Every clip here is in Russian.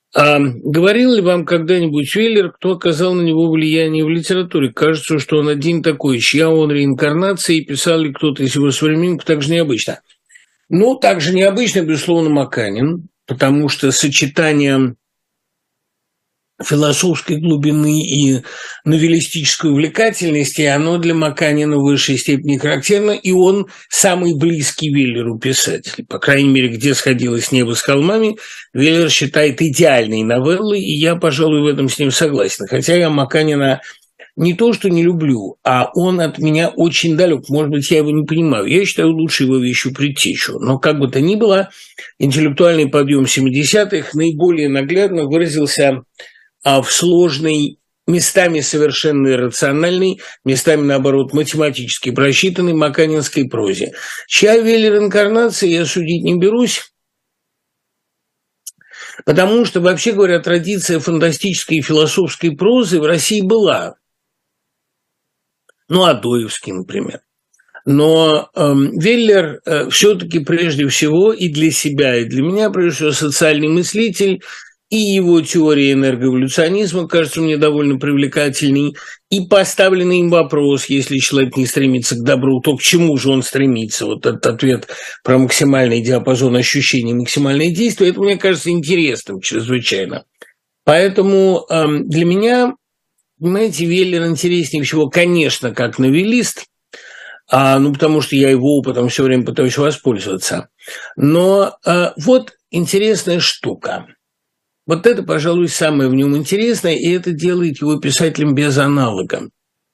Говорил ли вам когда-нибудь Веллер, кто оказал на него влияние в литературе? Кажется, что он один такой, чья он реинкарнация, и писал ли кто-то из его современников так же необычно? Ну, так же необычно, безусловно, Маканин, потому что сочетание философской глубины и новеллистической увлекательности, оно для Маканина в высшей степени характерно, и он самый близкий Веллеру писатель. По крайней мере, «Где сходилось небо с холмами» Веллер считает идеальной новеллой, и я, пожалуй, в этом с ним согласен. Хотя я Маканина не то что не люблю, а он от меня очень далек. Может быть, я его не понимаю. Я считаю лучше его вещью «Предтечу». Но как бы то ни было, интеллектуальный подъем 70-х наиболее наглядно выразился в сложной, местами совершенно иррациональной, местами, наоборот, математически просчитанной маканинской прозе. Чья Веллер инкарнация, я судить не берусь, потому что, вообще говоря, традиция фантастической и философской прозы в России была. Ну, Адоевский, например. Но Веллер все-таки прежде всего и для себя, и для меня, прежде всего, социальный мыслитель, и его теория энерговолюционизма кажется мне довольно привлекательной, и поставленный им вопрос, если человек не стремится к добру, то к чему же он стремится? Вот этот ответ про максимальный диапазон ощущений, максимальное действие, это мне кажется интересным чрезвычайно. Поэтому для меня, понимаете, Веллер интереснее всего, конечно, как новеллист, потому что я его опытом все время пытаюсь воспользоваться. Но вот интересная штука. Вот это, пожалуй, самое в нем интересное, и это делает его писателем без аналога.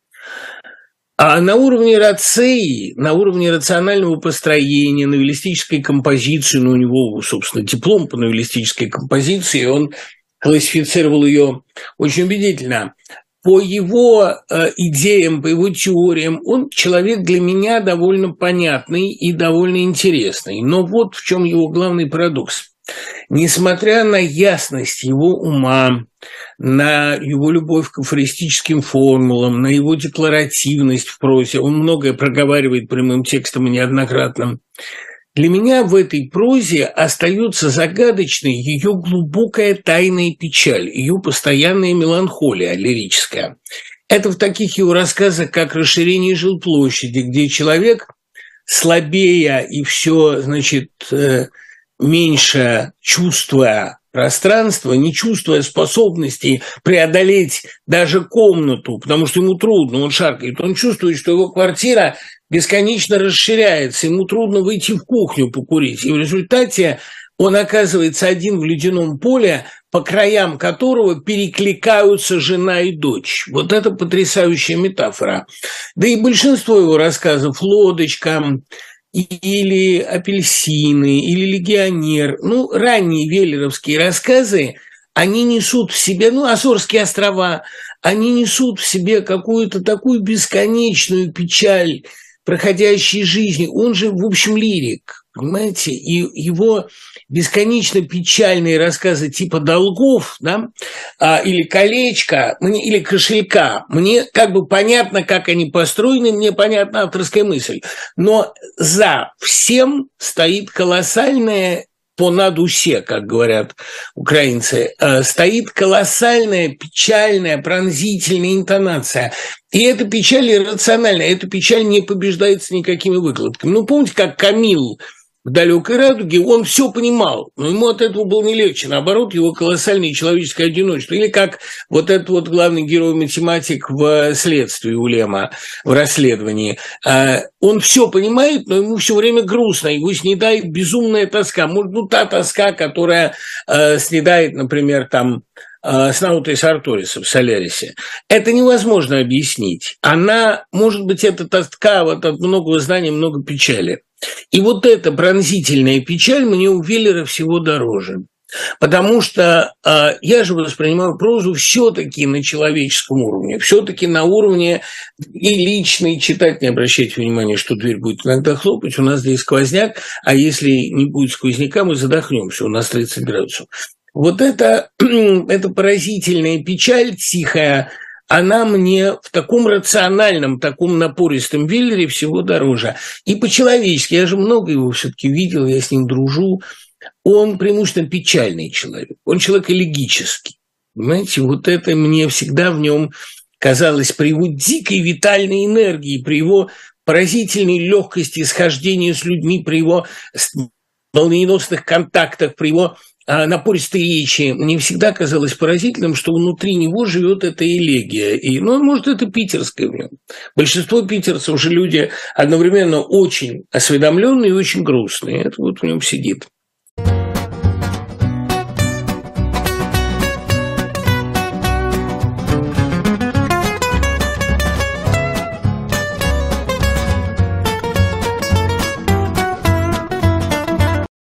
А на уровне рацеи, на уровне рационального построения, новеллистической композиции, у него, собственно, диплом по новеллистической композиции, он классифицировал ее очень убедительно. По его идеям, по его теориям, он человек для меня довольно понятный и довольно интересный. Но вот в чем его главный парадокс. Несмотря на ясность его ума, на его любовь к афористическим формулам, на его декларативность в прозе, он многое проговаривает прямым текстом и неоднократно, для меня в этой прозе остается загадочной ее глубокая тайная печаль, ее постоянная меланхолия лирическая. Это в таких его рассказах, как «Расширение жилплощади», где человек, слабея и все, значит, меньше чувствуя пространство, не чувствуя способности преодолеть даже комнату, потому что ему трудно, он шаркает, он чувствует, что его квартира бесконечно расширяется, ему трудно выйти в кухню покурить, и в результате он оказывается один в ледяном поле, по краям которого перекликаются жена и дочь. Вот это потрясающая метафора. Да и большинство его рассказов «Лодочка», или «Апельсины», или «Легионер». Ранние веллеровские рассказы, они несут в себе, «Азорские острова», они несут в себе какую-то такую бесконечную печаль проходящей жизни. Он же, в общем, лирик, понимаете? И его бесконечно печальные рассказы типа «Долгов», да, или «Колечко», или «Кошелька», мне как бы понятно, как они построены, мне понятна авторская мысль. Но за всем стоит колоссальная, понад усе, как говорят украинцы, стоит колоссальная, печальная, пронзительная интонация. И эта печаль иррациональная, эта печаль не побеждается никакими выкладками. Помните, как Камил в «Далекой радуге», он все понимал, но ему от этого было не легче, наоборот, его колоссальное человеческое одиночество. Или как вот этот вот главный герой-математик в «Следствии» у Лема, в расследовании. Он все понимает, но ему все время грустно, его снедает безумная тоска. Может, та тоска, которая снедает, например, Снаута и Сарториса в «Солярисе». Это невозможно объяснить. Может быть, это тоска от многого знания, много печали. И вот эта пронзительная печаль мне у Веллера всего дороже. Потому что я же воспринимаю прозу все-таки на человеческом уровне, все-таки на уровне и личный. Читать, не обращайте внимания, что дверь будет иногда хлопать, у нас здесь сквозняк, а если не будет сквозняка, мы задохнемся, у нас 30 градусов. Вот эта поразительная печаль тихая, она мне в таком рациональном, таком напористом Веллере всего дороже. И по-человечески, я же много его все-таки видел, я с ним дружу. Он преимущественно печальный человек, он человек элегический. Понимаете, вот это мне всегда в нем казалось при его дикой витальной энергии, при его поразительной легкости схождения с людьми, при его молниеносных контактах, при его напористой речи, мне всегда казалось поразительным, что внутри него живет эта элегия. И, может, это питерское в нем. Большинство питерцев уже люди одновременно очень осведомленные и очень грустные. Это вот в нем сидит.